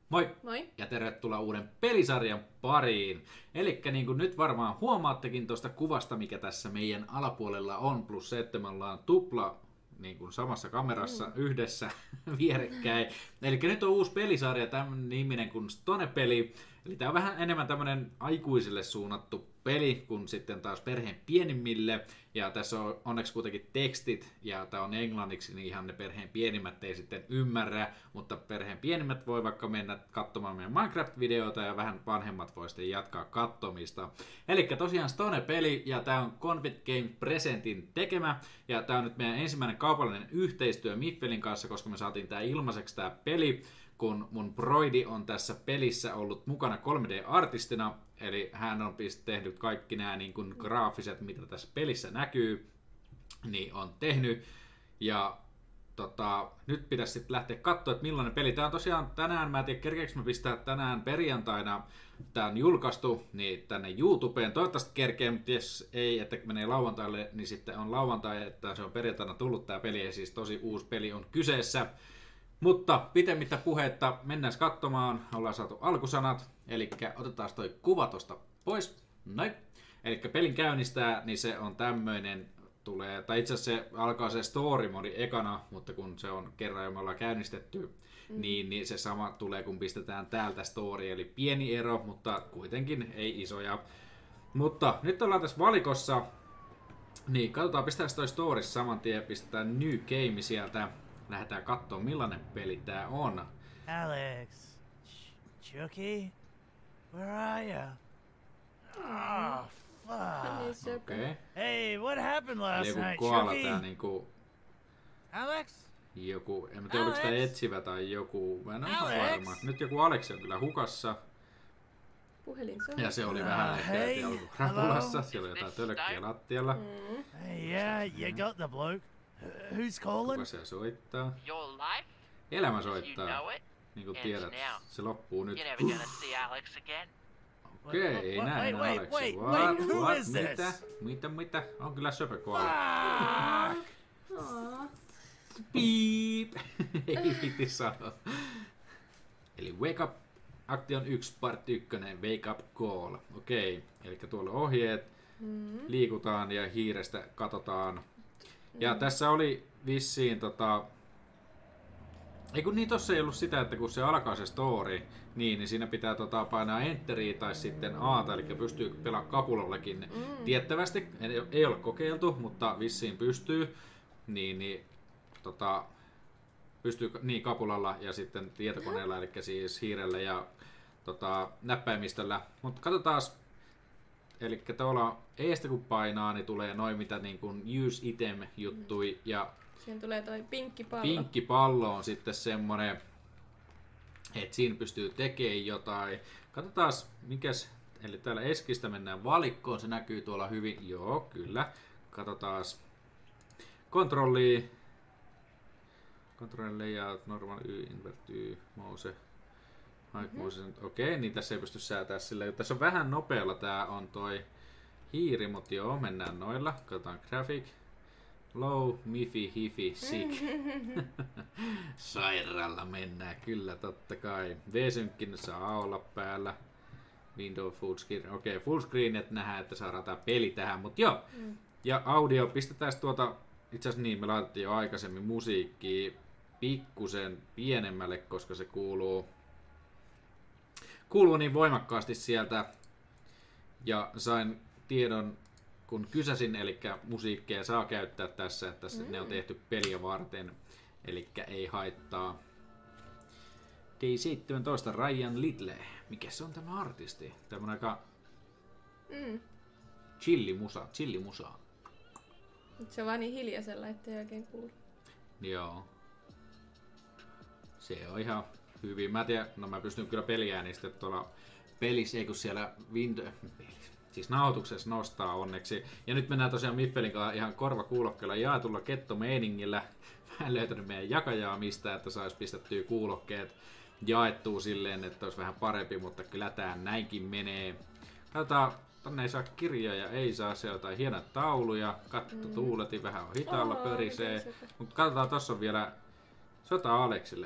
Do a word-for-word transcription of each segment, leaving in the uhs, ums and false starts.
Moi! Moi! Ja tervetuloa uuden pelisarjan pariin. Elikkä niin kuin nyt varmaan huomaattekin tuosta kuvasta, mikä tässä meidän alapuolella on, plus se, että me ollaan tupla niin kuin samassa kamerassa mm. yhdessä vierekkäin. Elikkä nyt on uusi pelisarja, tämmönen niminen kuin Stone-peli. Eli tää on vähän enemmän tämmönen aikuisille suunnattu peli kuin sitten taas perheen pienimmille. Ja tässä on onneksi kuitenkin tekstit, ja tää on englanniksi, niin ihan ne perheen pienimmät ei sitten ymmärrä. Mutta perheen pienimmät voi vaikka mennä katsomaan meidän Minecraft-videoita, ja vähän vanhemmat voi sitten jatkaa kattomista. Elikkä tosiaan Stone-peli, ja tää on Confit Game Presentin tekemä. Ja tää on nyt meidän ensimmäinen kaupallinen yhteistyö Miffelin kanssa, koska me saatiin tää ilmaiseksi tää peli, kun mun broidi on tässä pelissä ollut mukana kolme D-artistina, eli hän on tehnyt kaikki nämä niin kuin graafiset, mitä tässä pelissä näkyy, niin on tehnyt. Ja tota, nyt pitäisi sitten lähteä katsoa, että millainen peli. Tää on tosiaan tänään, mä en tiedä kerkeekö mä pistää tänään perjantaina, tää on julkaistu niin tänne YouTubeen. Toivottavasti kerkee, mutta jos ei, että menee lauantaille, niin sitten on lauantai, että se on perjantaina tullut tää peli, ja siis tosi uusi peli on kyseessä. Mutta pitemmittä puhetta mennään katsomaan, ollaan saatu alkusanat, eli otetaan toi kuva tosta pois, noin. Eli pelin käynnistää, niin se on tämmöinen, tulee, tai itse asiassa se alkaa se story modi ekana, mutta kun se on kerran jo me ollaan käynnistetty, mm. niin, niin se sama tulee kun pistetään täältä story, eli pieni ero, mutta kuitenkin ei isoja. Mutta nyt ollaan tässä valikossa, niin katsotaan, pistetään toi story saman tien, pistetään new game sieltä. Lähdetään katsomaan, millainen peli tää on. Alex, Chucky, where are you? Oh, fuck. Okei. Okay. Hey, what happened last joku night, koala Chucky? tää niinku... Alex? Joku, en tiedä oliko tää etsivä tai joku, mä en ole ihan Alex? varma. Nyt joku Aleksi on kyllä hukassa. Puhelin soi. Ja se oli Uh, vähän ehkä hey, heti krapulassa. Siellä oli jotain tölkkiä lattialla. Mm. Hey, yeah, you got the bloke. Uh, who's calling? Kuka se soittaa? Your life, Elämä as you soittaa. know it, Niin kuin ends tiedät, now. se loppuu nyt. You're never gonna see Alex again. Okei, okay, ei Wait, näin wait, Aleksi. wait, What? wait, who What? is Mitä? this? Mitä? Mitä? On kyllä söpö koala. Fuck! Aa. Piip! Ei piti sanoa. Eli Wake Up Action yksi Part yksi Wake Up Call. Okei, okay. Eli tuolla ohjeet. Mm. Liikutaan ja hiirestä katsotaan. Ja mm. tässä oli vissiin tota... Ei kun niin tossa ei ollut sitä, että kun se alkaa se story, niin, niin siinä pitää tota, painaa enteriä tai sitten A:ta, eli pystyy pelaamaan kapulallekin mm. tiettävästi. Ei, ei ole kokeiltu, mutta vissiin pystyy. Niin, niin tota, pystyy niin kapulalla ja sitten tietokoneella, eli siis hiirellä ja tota, näppäimistöllä. Mutta katsotaan, eli tuolla eestä kun painaa, niin tulee noin mitä niin kuin use item juttui ja Siinä tulee toi pinkki pallo. pinkki pallo on sitten semmonen, että siinä pystyy tekemään jotain. Katsotaan mikäs, eli täällä Eskistä mennään valikkoon, se näkyy tuolla hyvin. Joo, kyllä. Katsotaan kontrolli. Control layout, normal Y, invert Y, mouse. Mm-hmm. Okei, okay, niin tässä ei pysty säätää sillä. Tässä on vähän nopealla tää on toi hiiri, mutta joo, mennään noilla. Katsotaan graphic. Low, mifi, hifi, sick. Sairaalla mennään, kyllä totta kai. V-synkkin saa olla päällä. Window full screen. Okei, okay, full screen, että nähdään, että saadaan tää peli tähän. Mut joo. Mm. Ja audio, pistetään tuota, itse asiassa niin, me laitettiin jo aikaisemmin musiikkia pikkusen pienemmälle, koska se kuuluu, kuuluu niin voimakkaasti sieltä. Ja sain tiedon, kun kysäsin, eli musiikkia saa käyttää tässä, että mm. ne on tehty peliä varten, eli ei haittaa. D seitsemäntoista Ryan Little. Mikä se on tämä artisti? Tämmönen aika Mm. chillimusa, chillimusa. Mut se on vaan niin hiljaisella, ettei oikein kuulu. Joo. Se on ihan hyvin. Mä tiedän, no mä pystyn kyllä peliäänistä tuolla pelissä, ei kun siellä window... Siis nauhoituksessa nostaa onneksi. Ja nyt mennään tosiaan Miffelin kanssa ihan korvakuulokkeella jaetulla kettomeiningillä. Mä en löytänyt meidän jakajaa mistä, että sais pistettyä kuulokkeet jaettua silleen, että olisi vähän parempi, mutta kyllä tää näinkin menee. Katsotaan, tonne ei saa kirjoja, ei saa se jotain hienoja tauluja. Katto mm. tuuletin, vähän on hitaalla, pörisee. Mutta katsotaan, tossa on vielä sota Aleksille.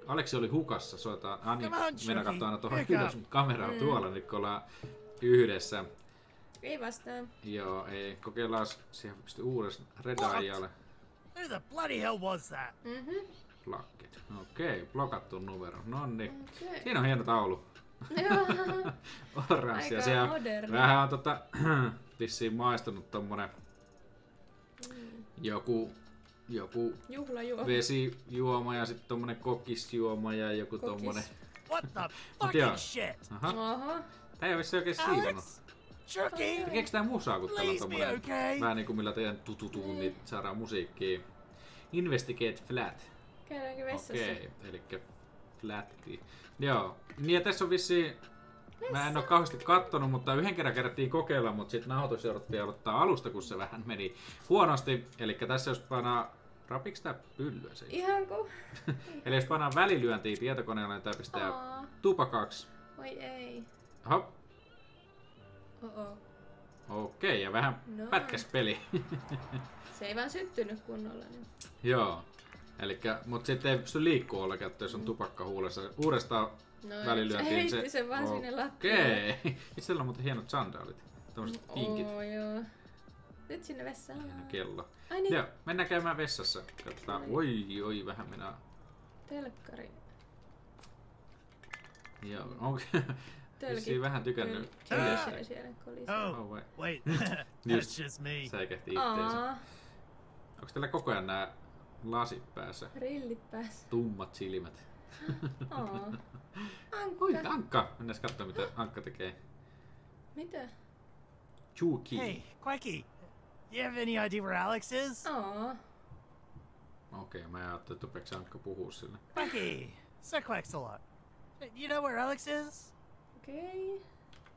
Aleksi oli hukassa, soitaan. Ah niin, Come on, mennään Chucky. katsomaan aina tuohon Pick up. ylös, mutta kamera on tuolla, nyt kun ollaan yhdessä. Ei vastaa. Joo, ei. Kokeillaan siihen pysty uudessa Redaijalle. Who the bloody hell was that? Mhm. Plakket. Okei, blokattu numero. Nonni. Okei. Siinä on hieno taulu. Joo. Oranssi. Ja Aika siellä moderni. vähän on tota, vissiin maistunut tommonen Mm. joku, joku Juhlajuoma. vesijuoma ja sitten tommonen kokisjuoma ja joku Kokis. tommonen. What the yeah. fucking shit? Aha. Aha. Tää ei vissi oikein siivonut. Alex? Chucky? Tekeekö tää musaa, kun täällä on Please be tommonen okay. vähän niinku millä teidän tututuu, niin saadaan musiikkia. Investigate flat. Käydäänkö vessassa? Okei, elikkä flatti. Joo, niin ja tässä on vissiin, mä en oo kauheasti kattonut, mutta yhden kerran kerättiin kokeilla, mutta sitten nauhoitus jouduttiin aloittaa alusta, kun se vähän meni huonosti. Elikkä tässä jos pannaan, rapiks tää pyllyä se? Ihan ku... Eli jos pannaan välilyöntiä tietokoneella, niin tää pistää Aa. tupakaksi. Oi ei. Oho, Oh-oh. okei, ja vähän No. pätkäs peli. Se ei vaan syttynyt kunnolla. Niin. Joo, elikkä, mut sitten ei pysty liikkua ollenkaan, jos on tupakka huulessa. Uudestaan No, välilyöntiin se heitti sen vaan sinne lattialle. Okei. Itsellä on muuten hienot sandaalit. Tämmöset pinkit. Oo, joo. Nyt sinne vessaan. Kello. Ai niin, Joo, mennään käymään vessassa. Katsotaan. Oi, oi, vähän mennään. telkkari. Joo, onko Tölkit. vissiin vähän tykännyt Tölkit. hiljaisesti. Se siellä kolisi. Oh, Oh, wait. wait. Just That's just me. säikähti itteensä. Aa, Onko teillä koko ajan nää lasit päässä? rillit päässä. Tummat silmät. Aa. Oi, Ankka. Ankka! Mennään katsomaan mitä Ankka tekee. Mitä? Chuki. Hey, Quacky. You have any idea where Alex is? Aa. Okei, okay, mä ajattelin, että rupeeko Ankka puhua sille. Quacky. Sir Quacks a lot. You know where Alex is? Okei. Okay.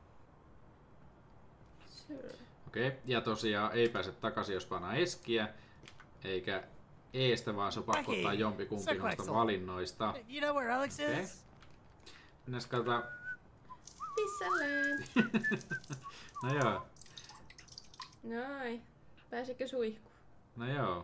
Sure. Okei, okay. Ja tosiaan ei pääse takaisin, jos pannaan eskiä, eikä eestä, vaan se on pakko Mäki. ottaa jompikumpi Sä noista Quaxel. valinnoista. You know where Alex Okei. is? Mennään katsotaan. Pissälleen. No joo, Noin. Pääsikö suihkuun? no joo.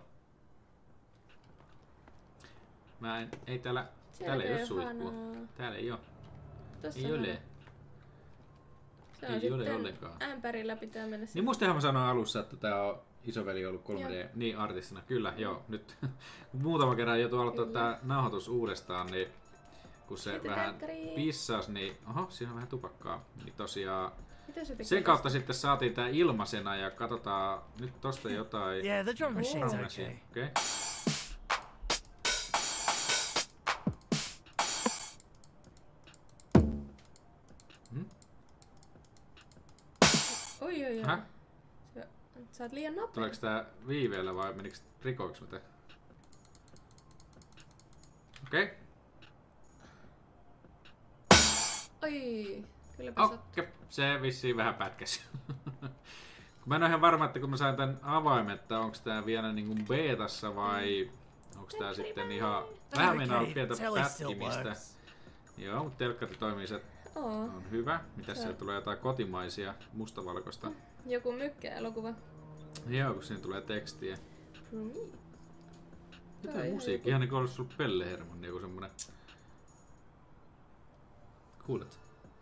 Mä en, ei täällä, Siellä täällä ei ole ei suihkua. hanaa. Täällä ei oo. Tossa Ei on. ole. Se on Ei ole sitten ollenkaan. ämpärillä pitää mennä. Niin mustahan mä sanoin alussa, että tää on isoveli ollut kolme D, Joo. niin artistina. Kyllä, joo. Nyt muutama kerran joutuu aloittaa Kyllä. tää nauhoitus uudestaan, niin kun se Sitten vähän telkkari. pissas, niin oho, siinä on vähän tupakkaa. Niin tosiaan Mitä se tekee? sen kautta sitten saatiin tää ilmaisena ja katsotaan nyt tosta jotain. Yeah, the drum machine's Oh. okay. Okei. Oi oi oi. Häh? Se, sä oot liian nopea. Tuleeko tää viiveellä vai menikö rikoiksi mitä? Okei. Okay. Oi. Kylläpä sattuu. Okei. Se vissiin vähän pätkäsi. Mä en ole ihan varma, että kun mä sain tän avaimen, että onko tää vielä niinku beetassa vai onko tää sitten ihan vähän mennä ollut pientä telly still pätkimistä. works. Joo, mutta telkkari toimii, se Oo. on hyvä. Mitäs Se- siellä tulee jotain kotimaisia mustavalkoista? Joku mykkä-elokuva. Joo, kun siinä tulee tekstiä. For me. Mitä Ai, musiikki? Ihan niinku olisi sulla Pelle Herman, joku semmonen. Kuulet?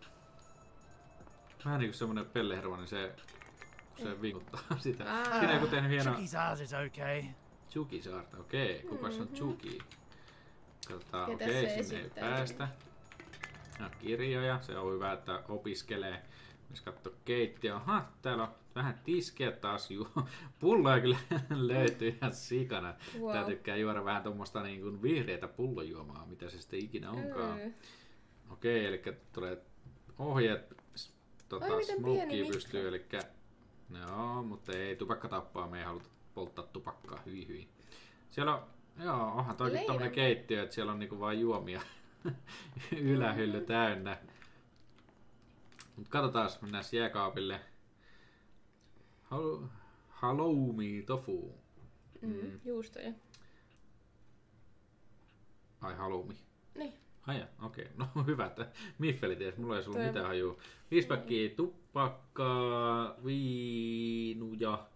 Vähän niinku semmonen Pelle Herman, niin se, kun se vinkuttaa sitä. Ah. Siinä on joku tehnyt hieno Chucky's ours is okay. Chuki saarta. Okei, kukas on Chuki? Katsotaan, Ketä okei, se sinne ei esittää? päästä. No, kirjoja, se on hyvä, että opiskelee. Jos katsoo keittiö, aha, täällä on vähän tiskiä taas. Ju- Pulloja kyllä löytyy ihan sikana. Wow. Tää tykkää juoda vähän tuommoista niin kuin vihreätä pullojuomaa, mitä se sitten ikinä onkaan. Öö. Okei, eli tulee ohjeet, s- tota, Ai, miten pieni smokea mikro. pystyy, eli no, mutta ei tupakka tappaa, me ei haluta polttaa tupakkaa, hyi hyi. Siellä on, joo, onhan toikin Leivän. tommonen keittiö, että siellä on niinku vaan juomia ylähylly täynnä. Mut katsotaan, mennään jääkaapille. Hal- Halloumi tofu. Mm, juustoja. Ai halloumi. Niin. Ai ja, okei. No hyvä, että Miffeli ties. Mulla ei ollut Toi- mitään hajua. Viisi päkkiä tupakkaa, viinuja,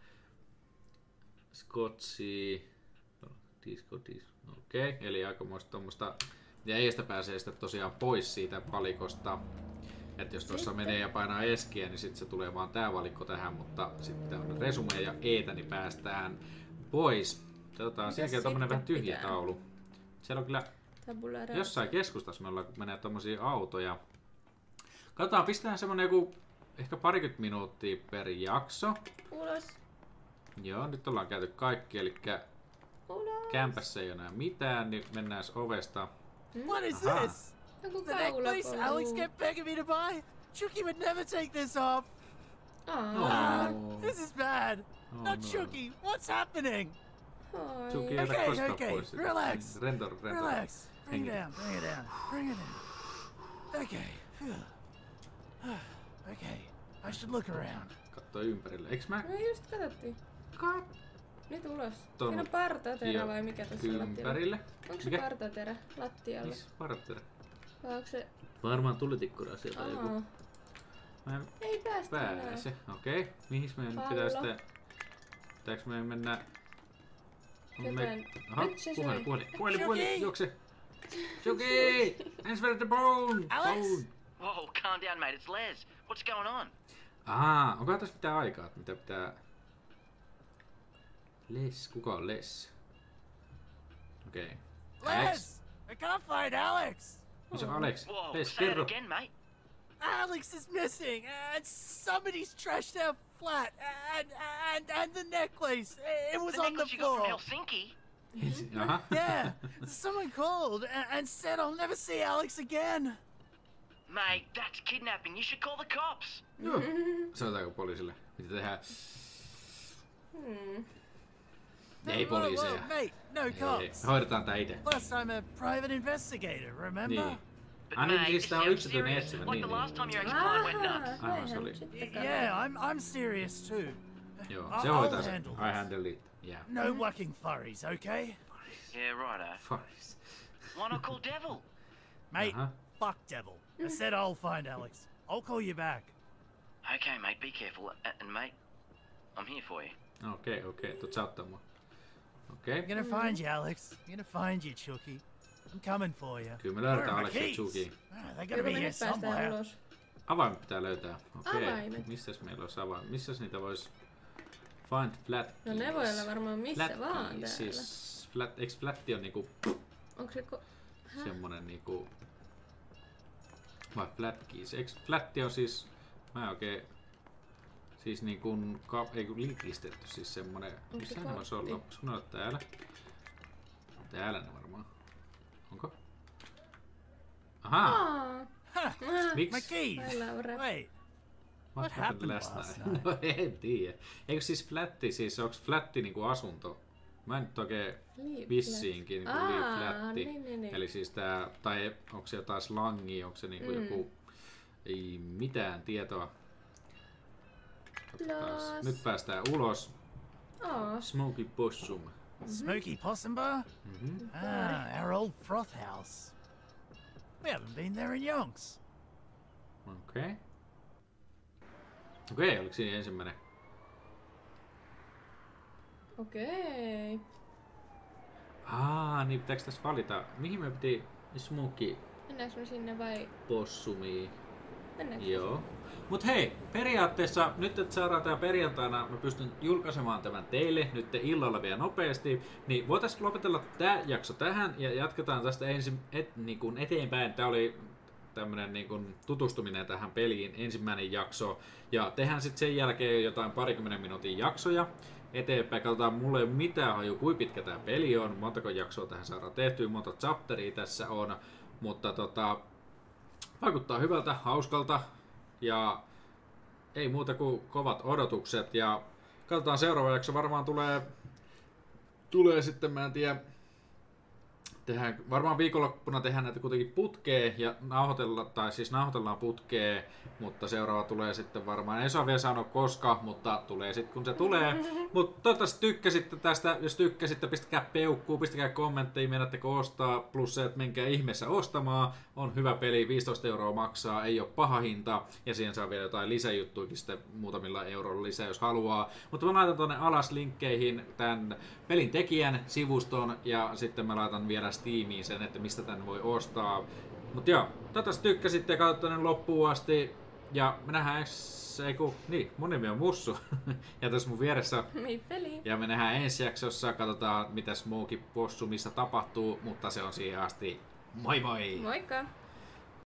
skotsia, disco, disco. Okei, eli aikamoista tommoista Ja eestä pääsee sitten tosiaan pois siitä valikosta. Että jos tuossa menee ja painaa eskiä, niin sitten se tulee vaan tää valikko tähän, mutta sitten on resume ja eetä, niin päästään pois. Katsotaan, sielläkin on tommonen vähän tyhjä pitää? taulu. Siellä on kyllä Tabula rasa. jossain keskustassa me ollaan, kun menee tommosia autoja. Katsotaan, pistetään semmonen joku ehkä parikymmentä minuuttia per jakso. Ulos. Joo, nyt ollaan käyty kaikki, eli Ulos. kämpässä ei ole enää mitään, niin mennään ovesta. What is Aha. this? Joku The necklace Alex kaulapolu. kept begging me to buy? Chucky would never take this off. Aa. Ah, this is bad. Oh, Not no. Chucky. What's happening? Oi. Chucky ei ota Okay, koskaan okay, pois. sitä. relax. Rento, rento. Relax. Bring it Hengi. down. Bring it down. Bring it down. Okay. Phew. Okay. I should look around. Katso ympärille. Eiks mä Me just katsottiin. Nyt ulos. Ton- Siinä on partaterä Joo. vai mikä tässä lattialla? ympärille? Onko se Mikä? partaterä lattialla? Missä parottere? Vai onko se... Varmaan tulitikkura sieltä Aa. joku. Mä en Ei päästä enää. pääse. Okei. Okay. Mihin meidän nyt Paula. pitää sitten... Pitääks meidän mennä... On Ketään. Aha, Nyt se puhelin, söi. puhelin, puhelin, Chucky! puhelin, juokse! Chucky! Answer the phone! Alex? Phone! Whoa, calm down, mate. It's Les. What's going on? Ahaa, onkohan tässä mitään aikaa, että mitä pitää... Les, kuka on Les? Okei. Alex? Les! I can't find Alex! Missä on Alex? Whoa, Les, say kerro! it again, mate. Alex is missing, and somebody's trashed our flat, and and and the necklace. It was The on the necklace you got from floor. Helsinki. Aha. Yeah, someone called and, and said I'll never see Alex again. Mate, that's kidnapping. You should call the cops. Joo. Sanotaanko poliisille? Mitä tehdään? Hmm. Ei Whoa, whoa, poliiseja. mate, no Ei, cops. me hoidetaan tää itse. Plus, I'm a private investigator. Remember? Niin. But Ah, niin, mate, siis this tää on sounds yksityinen serious. etsimä. Like Niin, the niin. last time your ex-client went nuts. Aha, Aivan, se oli. sitten Yeah, I'm I'm serious too. Joo, I'll- se I'll hoitaa sen. handle I this. handle it. Yeah. No whacking furries, okay? Yeah, righto. Faris. Why not call Devil? Mate, Uh-huh. fuck devil. I said I'll find Alex. I'll call you back. Okay, mate, be careful. A- And, mate, I'm here for you. Okei, okei. Tuut sä ottaa mua. Okei. I'm gonna find you, Alex. I'm gonna find you, Chucky. I'm coming for you. Kyllä me löydetään Where are my Alex ja keys? Chucky. Ah, they gotta Kyllä be me here nyt päästään somewhere. ulos. Avaimet pitää löytää. Okei. Avaimet. Missäs meillä olisi avaimet? Missäs niitä vois... Find flat No ne voi olla varmaan missä flat vaan keys, täällä. siis flat, eiks flatti on niinku Onko se ko... Häh? semmonen niinku... Vai flat keys? Eiks flatti on siis... Mä en oikein... Siis niinku... Ka, ei kun linkistetty siis semmonen... Onko Missä se ne vois kortti? olla? Onko ne olla täällä? Täällä ne varmaan. Onko? Ahaa! Aa. Huh, Ah. Miksi? my keys. Ai Laura. Wait, What happened last last night? night? No en tiedä. Eikö siis flatti, siis onks flatti niinku asunto? Mä en nyt oikein Leave vissiinkin niinku flat. live Aa, flatti. niin, niin, niin. Eli siis tää, tai onko se jotain slangia, onko se niinku Mm. joku, ei mitään tietoa. Katsotaas. Plus. Nyt päästään ulos. Aa. Smoky Possum. Smoky Possum Bar? Mhm. Ah, our old froth house. We haven't been there in yonks. Okei. Okay. Okei, okay, oliko siinä ensimmäinen? Okei. Aa, niin pitääkö tässä valita? Mihin me piti Smoky Mennäänkö me sinne vai... Possumia? Mennäänkö? Joo. Mut hei, periaatteessa nyt että saadaan tää perjantaina, mä pystyn julkaisemaan tämän teille nyt illalla vielä nopeasti, niin voitais lopetella tää jakso tähän ja jatketaan tästä ensin et, niin kuin eteenpäin. Tää oli tämmönen niin kuin tutustuminen tähän peliin, ensimmäinen jakso, ja tehdään sitten sen jälkeen jotain parikymmenen minuutin jaksoja eteenpäin. Katsotaan, mulla ei ole mitään haju, kuinka pitkä tää peli on, montako jaksoa tähän saadaan tehtyä, monta chapteria tässä on, mutta tota, vaikuttaa hyvältä, hauskalta ja ei muuta kuin kovat odotukset ja katsotaan seuraava jakso varmaan tulee tulee sitten, mä en tiedä, tehdään, varmaan viikonloppuna tehdään näitä kuitenkin putkeen ja nauhoitella, tai siis nauhoitellaan putkeen, mutta seuraava tulee sitten varmaan, ei saa vielä sanoa koska, mutta tulee sitten kun se tulee. Mutta toivottavasti tykkäsitte tästä, jos tykkäsitte, pistäkää peukkuu, pistäkää kommentteja, mennättekö ostaa, plus se, että menkää ihmeessä ostamaan. On hyvä peli, viisitoista euroa maksaa, ei ole paha hinta, ja siihen saa vielä jotain lisäjuttuikin sitten muutamilla euroilla lisää, jos haluaa. Mutta mä laitan tuonne alas linkkeihin tämän pelin tekijän sivuston, ja sitten mä laitan vielä Steamiin sen, että mistä tän voi ostaa. Mut joo, toivottavasti tykkäsitte ja katsotte tänne loppuun asti. Ja me nähdään ensi... Eiku, niin, mun nimi on Mussu. Ja tässä mun vieressä. Miffeli. Ja me nähdään ensi jaksossa. Katsotaan mitä Smokey Possumissa tapahtuu. Mutta se on siihen asti. Moi moi! Moikka!